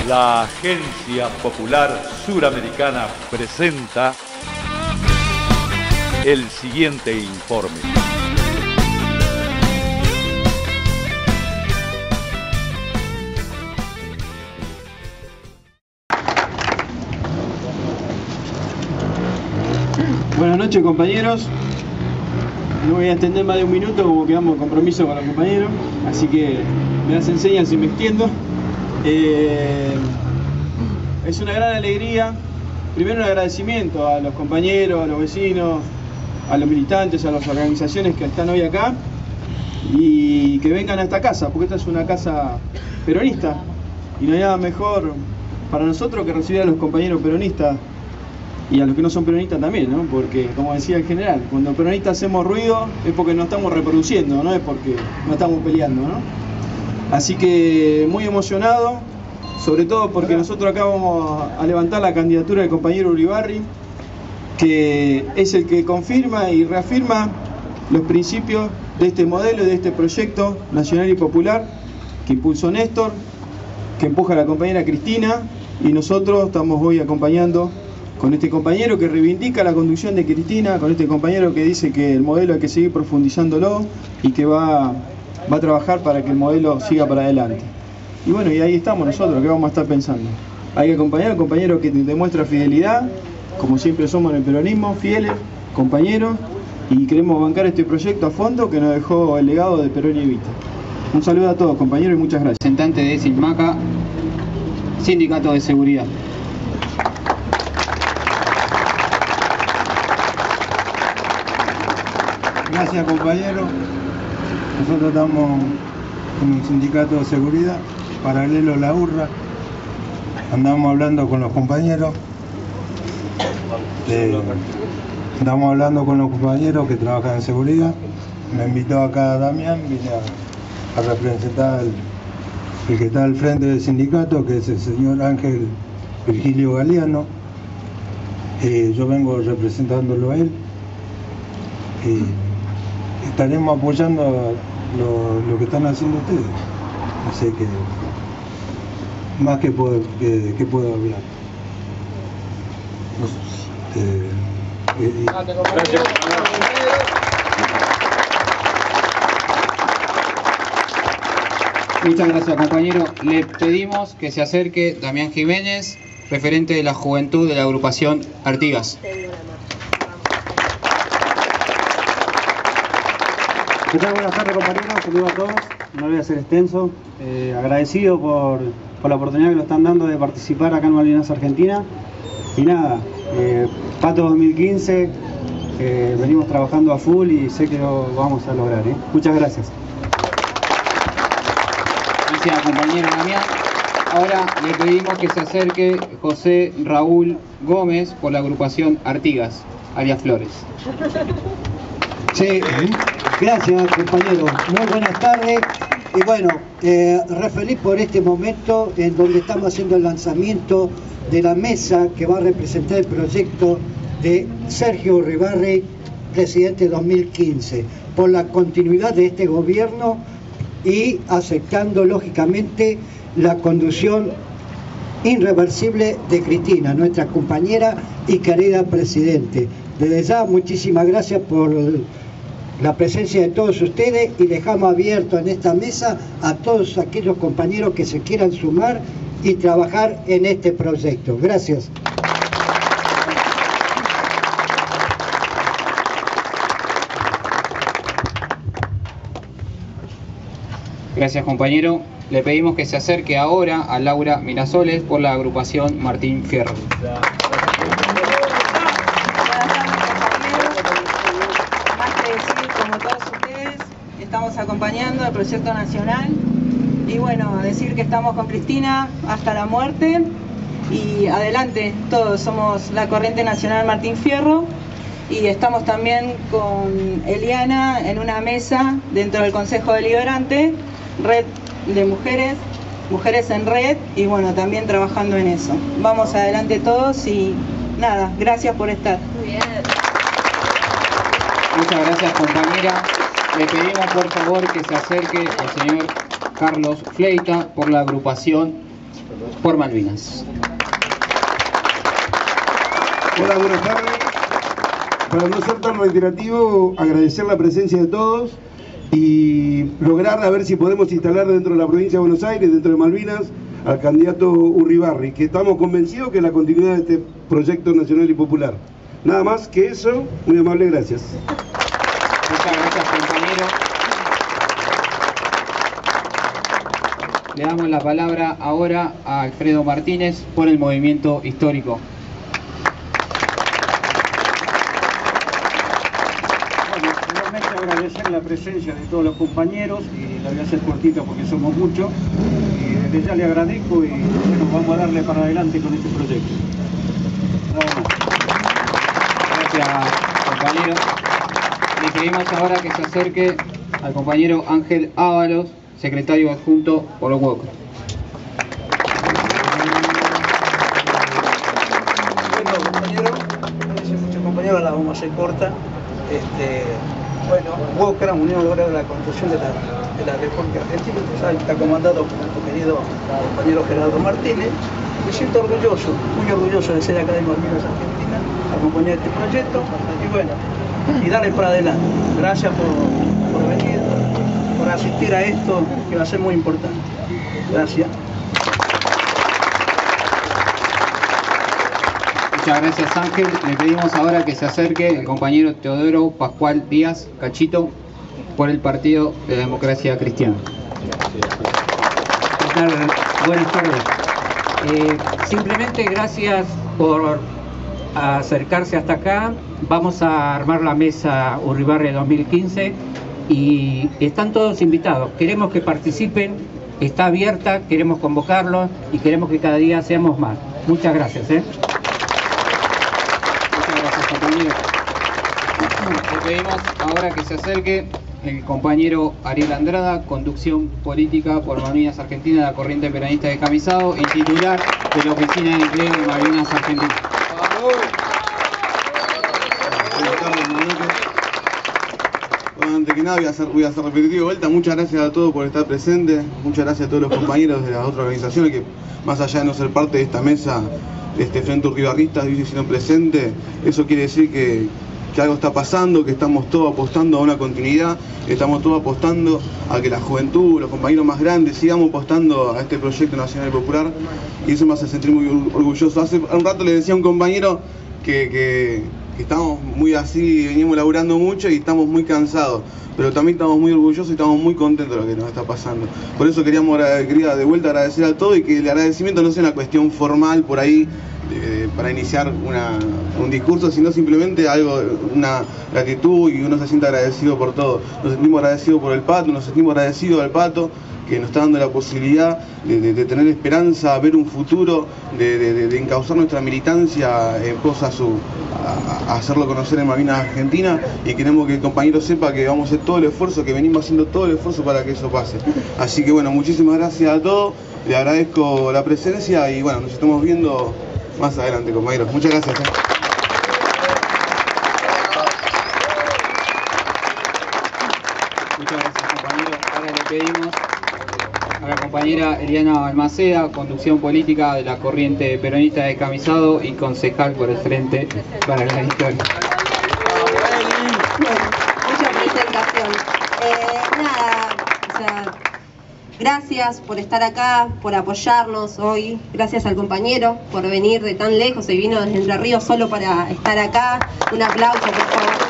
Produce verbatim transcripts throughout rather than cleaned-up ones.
La Agencia Popular Suramericana presenta el siguiente informe. Buenas noches, compañeros. No voy a extender más de un minuto como quedamos en compromiso con los compañeros, así que me hacen señas si me extiendo. Eh, es una gran alegría, primero un agradecimiento a los compañeros, a los vecinos, a los militantes, a las organizaciones que están hoy acá y que vengan a esta casa, porque esta es una casa peronista y no hay nada mejor para nosotros que recibir a los compañeros peronistas y a los que no son peronistas también, ¿no? Porque, como decía el general, cuando peronistas hacemos ruido es porque nos estamos reproduciendo, no es porque no estamos peleando, ¿no? Así que muy emocionado, sobre todo porque nosotros acá vamos a levantar la candidatura del compañero Uribarri, que es el que confirma y reafirma los principios de este modelo y de este proyecto nacional y popular que impulsó Néstor, que empuja a la compañera Cristina, y nosotros estamos hoy acompañando con este compañero que reivindica la conducción de Cristina, con este compañero que dice que el modelo hay que seguir profundizándolo y que va, va a trabajar para que el modelo siga para adelante. Y bueno, y ahí estamos nosotros, ¿qué vamos a estar pensando? Hay que acompañar a un compañero que demuestra fidelidad, como siempre somos en el peronismo, fieles, compañeros, y queremos bancar este proyecto a fondo que nos dejó el legado de Perón y Evita. Un saludo a todos, compañeros, y muchas gracias. Representante de SINMACA, Sindicato de Seguridad. Gracias, compañero. Nosotros estamos en un sindicato de seguridad, paralelo a la URRA. Andamos hablando con los compañeros. Eh, andamos hablando con los compañeros que trabajan en seguridad. Me invitó acá Damián, vine a, a representar el, el que está al frente del sindicato, que es el señor Ángel Virgilio Galeano. Eh, yo vengo representándolo a él. Eh, estaremos apoyando lo, lo que están haciendo ustedes, así que más que puedo, que, que puedo hablar. Eh, eh, Gracias. Muchas gracias, compañero. Le pedimos que se acerque Damián Jiménez, referente de la juventud de la agrupación Artigas. ¿Qué tal? Buenas tardes, compañeros, saludo a todos, no voy a ser extenso, eh, agradecido por, por la oportunidad que nos están dando de participar acá en Malvinas Argentina. Y nada, eh, Pato dos mil quince, eh, venimos trabajando a full y sé que lo vamos a lograr, ¿eh? Muchas gracias. Gracias, compañero Damián. Ahora le pedimos que se acerque José Raúl Gómez por la agrupación Artigas, alias Flores. Sí, gracias, compañero. Muy buenas tardes. Y bueno, eh, re feliz por este momento en donde estamos haciendo el lanzamiento de la mesa que va a representar el proyecto de Sergio Uribarri, presidente dos mil quince, por la continuidad de este gobierno y aceptando lógicamente la conducción irreversible de Cristina, nuestra compañera y querida presidente. Desde ya, muchísimas gracias por la presencia de todos ustedes y dejamos abierto en esta mesa a todos aquellos compañeros que se quieran sumar y trabajar en este proyecto. Gracias. Gracias, compañero. Le pedimos que se acerque ahora a Laura Mirasoles por la agrupación Martín Fierro. Estamos acompañando el proyecto nacional y bueno, a decir que estamos con Cristina hasta la muerte y adelante, todos somos la corriente nacional Martín Fierro y estamos también con Eliana en una mesa dentro del Consejo Deliberante, red de mujeres, mujeres en red y bueno, también trabajando en eso. Vamos adelante todos y nada, gracias por estar. Muy bien. Muchas gracias, compañera. Le pedimos por favor que se acerque al señor Carlos Fleita por la agrupación por Malvinas. Hola, buenas tardes. Para no ser tan reiterativo, agradecer la presencia de todos y lograr a ver si podemos instalar dentro de la provincia de Buenos Aires, dentro de Malvinas, al candidato Urribarri, que estamos convencidos que es la continuidad de este proyecto nacional y popular. Nada más que eso, muy amable, gracias. Muchas gracias, compañero. Le damos la palabra ahora a Alfredo Martínez por el movimiento histórico. Bueno, realmente agradecer la presencia de todos los compañeros y la voy a hacer cortita porque somos muchos. Y desde ya le agradezco y bueno, vamos a darle para adelante con este proyecto. Nada más. Gracias, compañero. Le pedimos ahora que se acerque al compañero Ángel Ábalos, secretario adjunto por los Walker. Bueno, compañeros, gracias muchos compañeros, la vamos a hacer corta. Este, bueno, Walker, Unión Obrera de la Construcción de la, de la República Argentina, está comandado por nuestro querido compañero Gerardo Martínez. Me siento orgulloso, muy orgulloso de ser acá de Malvinas, Argentina, acompañar este proyecto y bueno, y darle para adelante. Gracias por, por venir, por asistir a esto que va a ser muy importante. Gracias. Muchas gracias, Ángel. Le pedimos ahora que se acerque el compañero Teodoro Pascual Díaz Cachito por el Partido de la Democracia Cristiana. Buenas tardes. Eh, simplemente gracias por acercarse hasta acá. Vamos a armar la mesa Urribarri dos mil quince y están todos invitados. Queremos que participen, está abierta, queremos convocarlos y queremos que cada día seamos más. Muchas gracias. ¿eh? Muchas gracias, compañero. Le pedimos ahora que se acerque el compañero Ariel Andrada, conducción política por Malvinas Argentina de la Corriente Peronista Descamisado y titular de la Oficina de Empleo de Malvinas Argentina. Bueno, antes que nada voy a hacer, voy a hacer repetitivo de vuelta. Muchas gracias a todos por estar presentes. Muchas gracias a todos los compañeros de las otras organizaciones que, más allá de no ser parte de esta mesa, de este Frente Urribarrista, hoy se hicieron presentes. Eso quiere decir que, que algo está pasando, que estamos todos apostando a una continuidad, estamos todos apostando a que la juventud, los compañeros más grandes, sigamos apostando a este proyecto nacional y popular, y eso me hace sentir muy orgulloso. Hace un rato le decía a un compañero que, que, que estamos muy así, venimos laburando mucho y estamos muy cansados, pero también estamos muy orgullosos y estamos muy contentos de lo que nos está pasando. Por eso queríamos, quería de vuelta agradecer a todos y que el agradecimiento no sea una cuestión formal por ahí, Eh, para iniciar una, un discurso, sino simplemente algo, una gratitud y uno se siente agradecido por todo. Nos sentimos agradecidos por el Pato, nos sentimos agradecidos al Pato que nos está dando la posibilidad de, de, de tener esperanza, ver un futuro, de, de, de encauzar nuestra militancia en pos a, su, a, a hacerlo conocer en Malvinas Argentina, y queremos que el compañero sepa que vamos a hacer todo el esfuerzo, que venimos haciendo todo el esfuerzo para que eso pase. Así que bueno, muchísimas gracias a todos, le agradezco la presencia y bueno, nos estamos viendo más adelante, compañeros. Muchas gracias. ¿eh? Muchas gracias, compañero. Ahora le pedimos a la compañera Eliana Balmaceda, conducción política de la Corriente Peronista Descamisado y concejal por el Frente para la Historia. Bueno, mucha presentación. Eh, nada, o sea, gracias por estar acá, por apoyarnos hoy. Gracias al compañero por venir de tan lejos. Se vino desde Entre Ríos solo para estar acá. Un aplauso, por favor.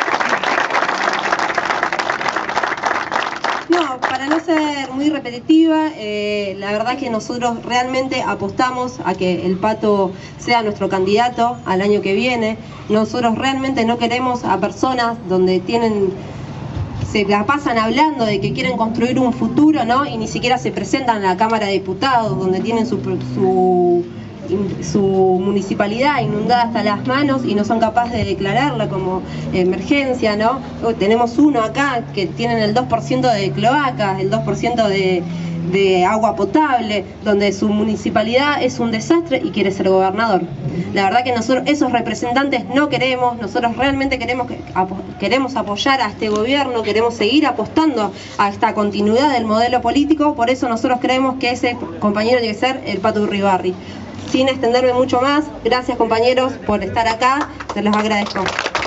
No, para no ser muy repetitiva, eh, la verdad que nosotros realmente apostamos a que el Pato sea nuestro candidato al año que viene. Nosotros realmente no queremos a personas donde tienen... se la pasan hablando de que quieren construir un futuro, ¿no? Y ni siquiera se presentan a la Cámara de Diputados, donde tienen su, su, su municipalidad inundada hasta las manos y no son capaces de declararla como emergencia, ¿no? Tenemos uno acá que tienen el dos por ciento de cloacas, el dos por ciento de, de agua potable, donde su municipalidad es un desastre y quiere ser gobernador. La verdad que nosotros esos representantes no queremos, nosotros realmente queremos, queremos apoyar a este gobierno, queremos seguir apostando a esta continuidad del modelo político, por eso nosotros creemos que ese compañero tiene que ser el Pato Urribarri. Sin extenderme mucho más, gracias compañeros por estar acá, se los agradezco.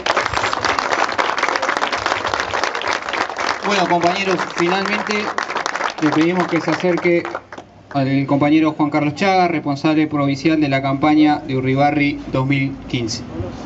Bueno compañeros, finalmente le pedimos que se acerque al compañero Juan Carlos Chaga, responsable provincial de la campaña de Urribarri dos mil quince.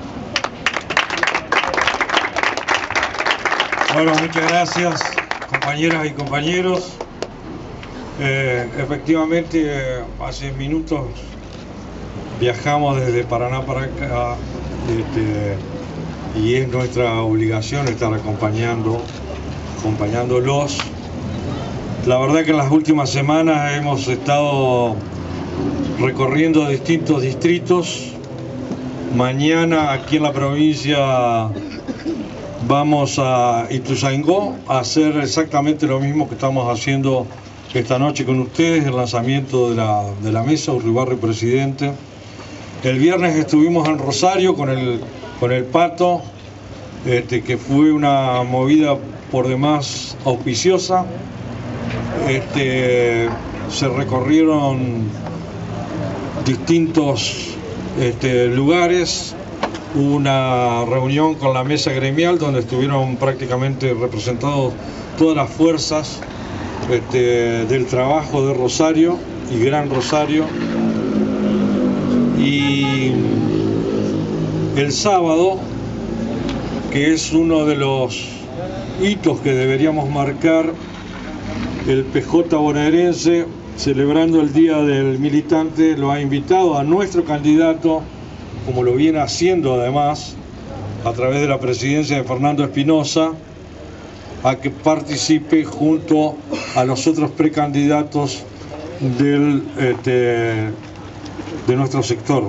Bueno, muchas gracias compañeras y compañeros. Eh, efectivamente, eh, hace minutos viajamos desde Paraná para acá este, y es nuestra obligación estar acompañando, acompañándolos. La verdad que en las últimas semanas hemos estado recorriendo distintos distritos. Mañana aquí en la provincia vamos a Ituzaingó a hacer exactamente lo mismo que estamos haciendo esta noche con ustedes, el lanzamiento de la, de la mesa Urribarri Presidente. El viernes estuvimos en Rosario con el, con el Pato, este, que fue una movida por demás auspiciosa. Este, se recorrieron distintos este, lugares, hubo una reunión con la mesa gremial donde estuvieron prácticamente representados todas las fuerzas este, del trabajo de Rosario y Gran Rosario. Y el sábado, que es uno de los hitos que deberíamos marcar, el P J bonaerense, celebrando el Día del Militante, lo ha invitado a nuestro candidato, como lo viene haciendo además, a través de la presidencia de Fernando Espinosa, a que participe junto a los otros precandidatos del, este, de nuestro sector.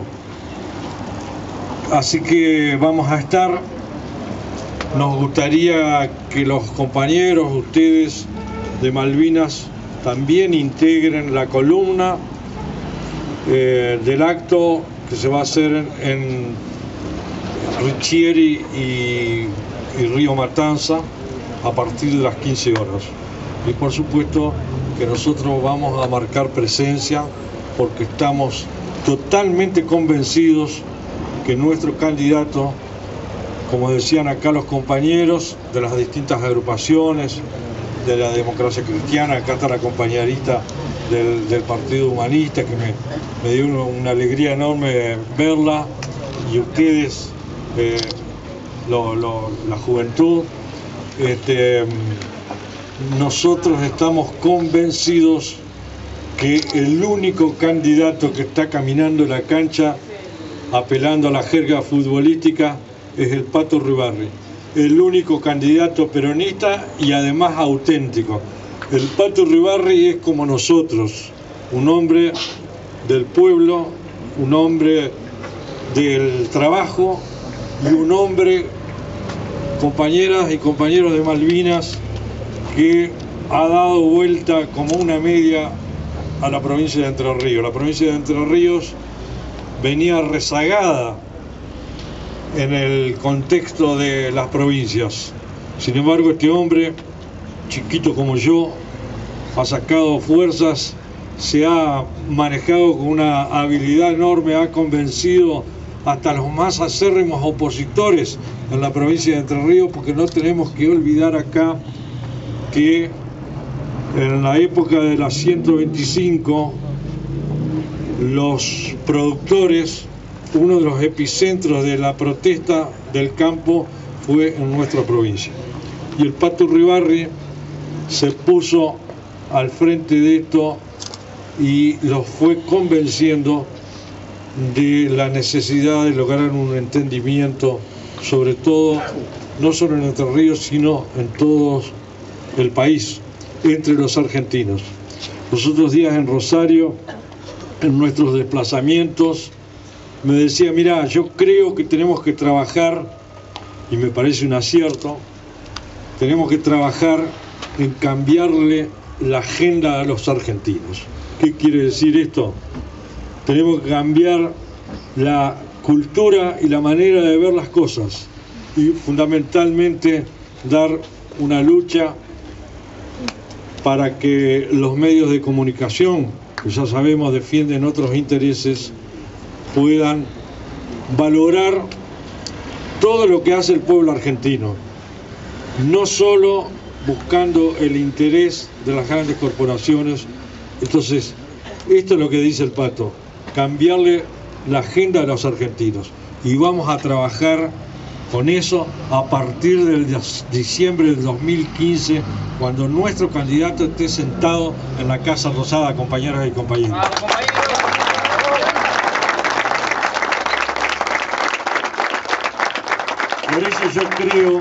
Así que vamos a estar, nos gustaría que los compañeros, ustedes, de Malvinas también integren la columna eh, del acto que se va a hacer en, en Richieri y, y Río Matanza a partir de las quince horas. Y por supuesto que nosotros vamos a marcar presencia porque estamos totalmente convencidos que nuestro candidato, como decían acá los compañeros de las distintas agrupaciones, de la democracia cristiana, acá está la compañerita del, del Partido Humanista, que me, me dio una, una alegría enorme verla, y ustedes, eh, lo, lo, la juventud, este, nosotros estamos convencidos que el único candidato que está caminando en la cancha, apelando a la jerga futbolística, es el Pato Urribarri. El único candidato peronista y además auténtico. El Pato Urribarri es como nosotros, un hombre del pueblo, un hombre del trabajo y un hombre, compañeras y compañeros de Malvinas, que ha dado vuelta como una media a la provincia de Entre Ríos. La provincia de Entre Ríos venía rezagada en el contexto de las provincias. Sin embargo, este hombre, chiquito como yo, ha sacado fuerzas, se ha manejado con una habilidad enorme, ha convencido hasta los más acérrimos opositores en la provincia de Entre Ríos, porque no tenemos que olvidar acá que en la época de la ciento veinticinco, los productores, uno de los epicentros de la protesta del campo fue en nuestra provincia. Y el Pato Urribarri se puso al frente de esto y los fue convenciendo de la necesidad de lograr un entendimiento, sobre todo, no solo en Entre Ríos, sino en todo el país, entre los argentinos. Los otros días en Rosario, en nuestros desplazamientos, me decía, mira, yo creo que tenemos que trabajar, y me parece un acierto, tenemos que trabajar en cambiarle la agenda a los argentinos. ¿Qué quiere decir esto? Tenemos que cambiar la cultura y la manera de ver las cosas y fundamentalmente dar una lucha para que los medios de comunicación, que ya sabemos defienden otros intereses, puedan valorar todo lo que hace el pueblo argentino, no solo buscando el interés de las grandes corporaciones. Entonces, esto es lo que dice el Pato, cambiarle la agenda a los argentinos, y vamos a trabajar con eso a partir del diciembre del dos mil quince, cuando nuestro candidato esté sentado en la Casa Rosada, compañeras y compañeros. Por eso yo creo,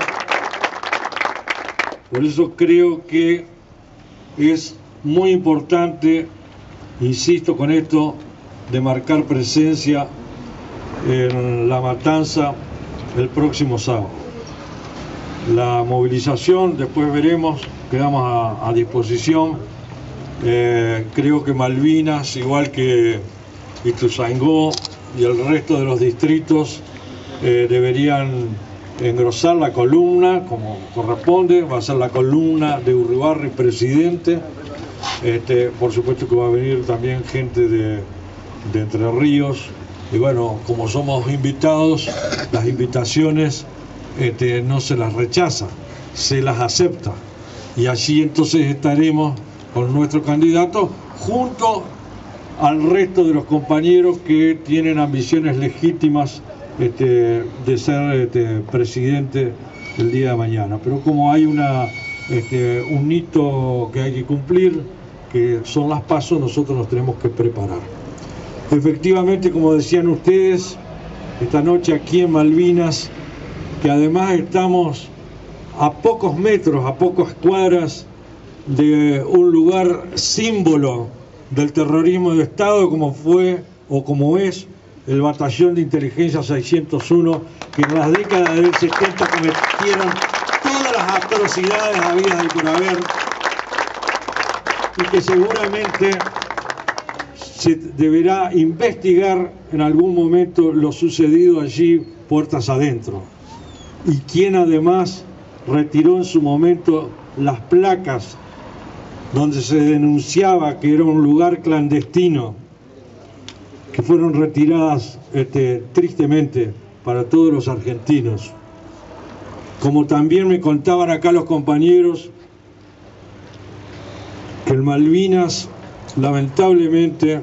por eso creo que es muy importante, insisto con esto, de marcar presencia en La Matanza el próximo sábado. La movilización, después veremos, quedamos a, a disposición. Eh, creo que Malvinas, igual que Ituzaingó y el resto de los distritos, eh, deberían engrosar la columna como corresponde. Va a ser la columna de Uribarri presidente. Este, por supuesto que va a venir también gente de, de Entre Ríos. Y bueno, como somos invitados, las invitaciones este, no se las rechaza, se las acepta. Y allí entonces estaremos con nuestro candidato junto al resto de los compañeros que tienen ambiciones legítimas este, de ser este, presidente el día de mañana. Pero como hay una, este, un hito que hay que cumplir, que son las PASO, nosotros nos tenemos que preparar. Efectivamente, como decían ustedes, esta noche aquí en Malvinas, que además estamos a pocos metros, a pocas cuadras de un lugar símbolo del terrorismo de Estado, como fue o como es el Batallón de Inteligencia seiscientos uno, que en las décadas del setenta cometieron todas las atrocidades habidas y por haber, y que seguramente se deberá investigar en algún momento lo sucedido allí puertas adentro. Y quien además retiró en su momento las placas donde se denunciaba que era un lugar clandestino, que fueron retiradas este, tristemente para todos los argentinos. Como también me contaban acá los compañeros, que en Malvinas lamentablemente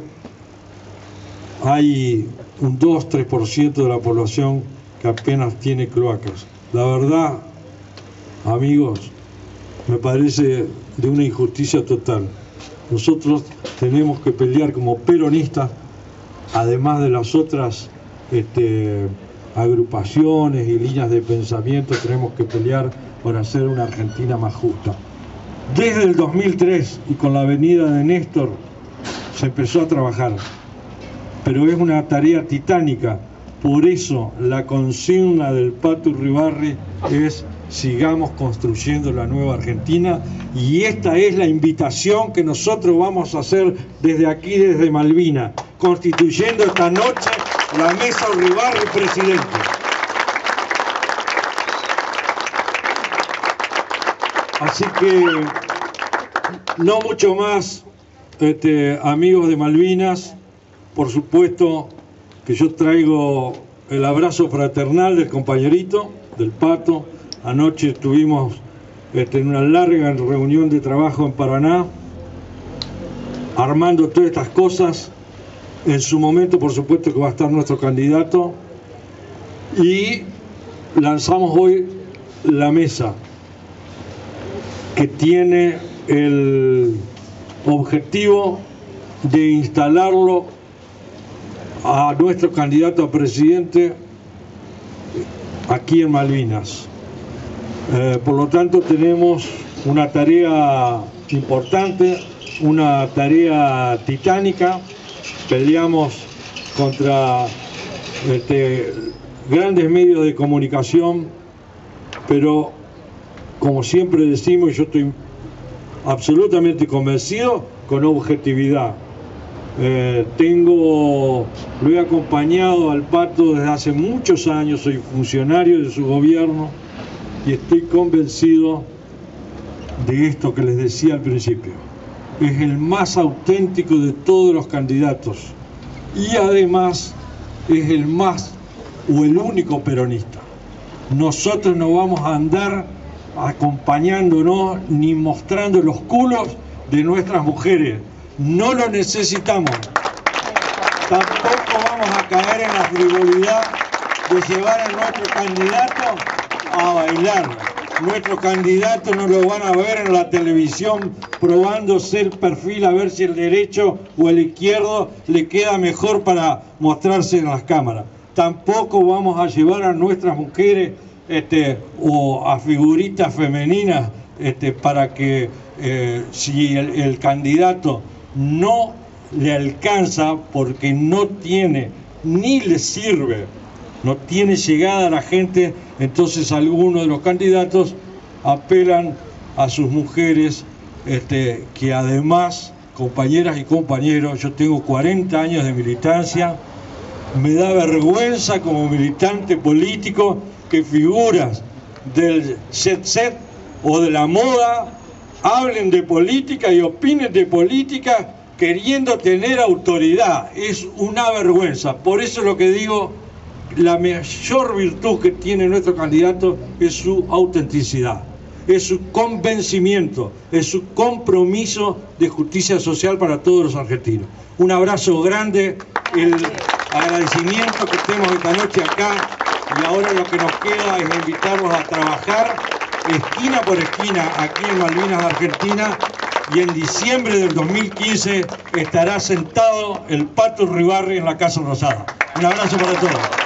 hay un dos a tres por ciento de la población que apenas tiene cloacas. La verdad, amigos, me parece de una injusticia total. Nosotros tenemos que pelear como peronistas, además de las otras este, agrupaciones y líneas de pensamiento, tenemos que pelear por hacer una Argentina más justa. Desde el dos mil tres y con la venida de Néstor se empezó a trabajar, pero es una tarea titánica. Por eso la consigna del Pato Uribarri es: sigamos construyendo la nueva Argentina, y esta es la invitación que nosotros vamos a hacer desde aquí, desde Malvinas, constituyendo esta noche la mesa Uribarri presidente. Así que no mucho más, este, amigos de Malvinas. Por supuesto que yo traigo el abrazo fraternal del compañerito, del Pato. Anoche estuvimos este, en una larga reunión de trabajo en Paraná, armando todas estas cosas. En su momento, por supuesto, que va a estar nuestro candidato. Y lanzamos hoy la mesa, que tiene el objetivo de instalarlo a nuestro candidato a presidente aquí en Malvinas. Eh, por lo tanto, tenemos una tarea importante, una tarea titánica. Peleamos contra este, grandes medios de comunicación, pero como siempre decimos, y yo estoy absolutamente convencido, con objetividad. Eh, tengo, lo he acompañado al Pato desde hace muchos años, soy funcionario de su gobierno y estoy convencido de esto que les decía al principio. Es el más auténtico de todos los candidatos y además es el más o el único peronista. Nosotros no vamos a andar acompañándonos ni mostrando los culos de nuestras mujeres. No lo necesitamos. Tampoco vamos a caer en la frivolidad de llevar a nuestro candidato a bailar. Nuestro candidato no lo van a ver en la televisión probándose el perfil a ver si el derecho o el izquierdo le queda mejor para mostrarse en las cámaras. Tampoco vamos a llevar a nuestras mujeres este, o a figuritas femeninas este, para que eh, si el, el candidato no le alcanza porque no tiene ni le sirve, no tiene llegada a la gente, entonces algunos de los candidatos apelan a sus mujeres este, que además, compañeras y compañeros, yo tengo cuarenta años de militancia, me da vergüenza como militante político que figuras del jet set o de la moda hablen de política y opinen de política queriendo tener autoridad. Es una vergüenza. Por eso lo que digo, la mayor virtud que tiene nuestro candidato es su autenticidad, es su convencimiento, es su compromiso de justicia social para todos los argentinos. Un abrazo grande, el agradecimiento que tenemos esta noche acá, y ahora lo que nos queda es invitarlos a trabajar esquina por esquina aquí en Malvinas, Argentina, y en diciembre del dos mil quince estará sentado el Pato Urribarri en la Casa Rosada. Un abrazo para todos.